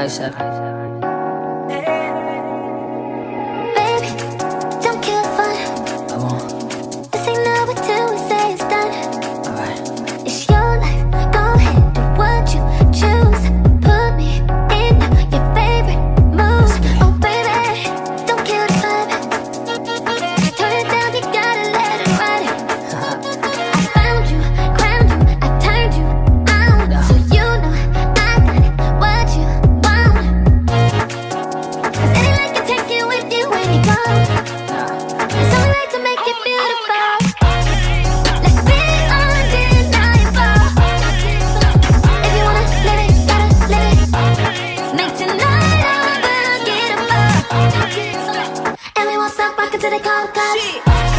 Alright, Sevyn. Baby, don't kill the fun. I won't. This ain't never till we say it's done. Alright. It's your life, go ahead, do what you choose. Put me in your favorite mood. Oh baby, don't kill the vibe. Turn it down, you gotta let it ride it. I found you, crowned you, I turned you on. So you know I got what you want. 'Cause any life can take you with you when you're gone. It's only right to make it beautiful. Let's be undeniable. If you wanna live it, gotta live it. Make tonight unforgettable. And we won't stop rocking till they call the cops.